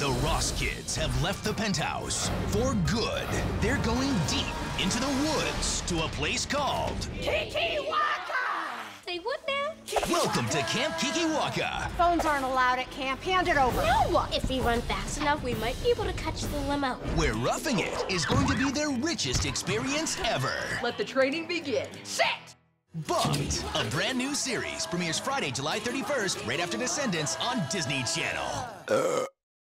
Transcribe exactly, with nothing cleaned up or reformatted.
The Ross kids have left the penthouse for good. They're going deep into the woods to a place called Kikiwaka! Say what now? Welcome to Camp Kikiwaka. Phones aren't allowed at camp. Hand it over. No! If we run fast enough, we might be able to catch the limo. Where roughing it is going to be their richest experience ever. Let the training begin. Sit! Bugged, a brand new series, premieres Friday, July thirty-first, right after Descendants on Disney Channel. Uh.